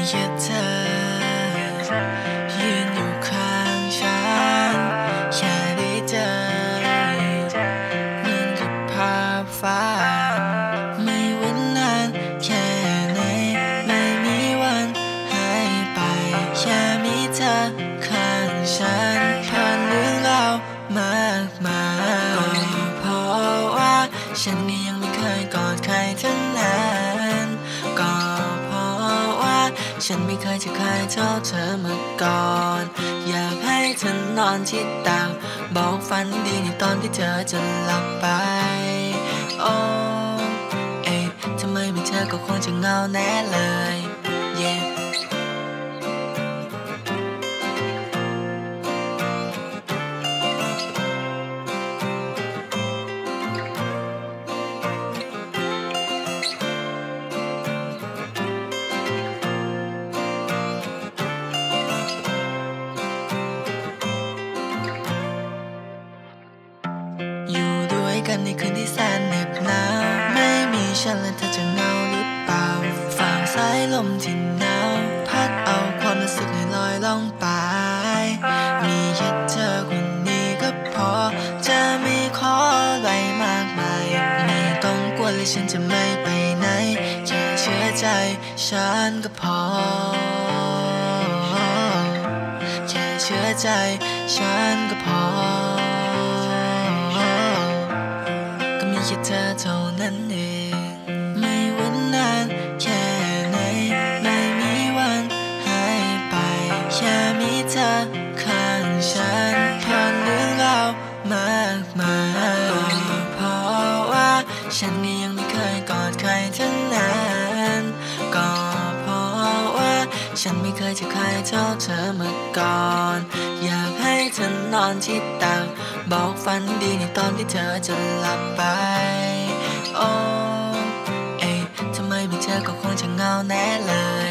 แค่เธอยืนอยู่ข้างฉันแค่ได้เจอเหมือนกับภาพฝันไม่ว่านานแค่ไหนไม่มีวันหายไปแค่มีเธอข้างฉันผ่านเรื่องราวมากมายเพราะว่าฉันก็ยังไม่เคยกอดใครทั้งนั้นก็เพราะว่าฉันไม่เคยจะเคยเท่าเธอมาก่อนอยากให้เธอนอนที่ตักบอกฝันดีในตอนที่เธอจะหลับไปโอ้เอ๊ะทำไมไม่เธอก็คงจะเหงาแน่เลย yeahอยู่ด้วยกันในคืนที่แสนเหน็บหนาวไม่มีฉันแล้วเธอจะเหงาหรือเปล่าฝ่าสายลมที่หนาวพัดเอาความรู้สึกให้ลอยล่องไปมีแค่เธอคนนี้ก็พอจะไม่ขออะไรมากมายไม่ต้องกลัวเลยฉันจะไม่ไปไหนแค่เชื่อใจฉันก็พอแค่เชื่อใจฉันก็พอแค่เธอเท่านั้นเองไม่ว่านานแค่ไหนไม่มีวันหายไปแค่มีเธอข้างฉันผ่านเรื่องราวมากมายก็เพราะว่าฉันก็ยังไม่เคยกอดใครทั้งนั้นก็เพราะว่าฉันไม่เคยจะใครเท่าเธอมาก่อนอยากให้เธอนอนที่ตักบอกฝันดีในตอนที่เธอจะหลับไปโอ้เอ๊ะทำไมไม่เธอก็คงจะเหงาแน่เลย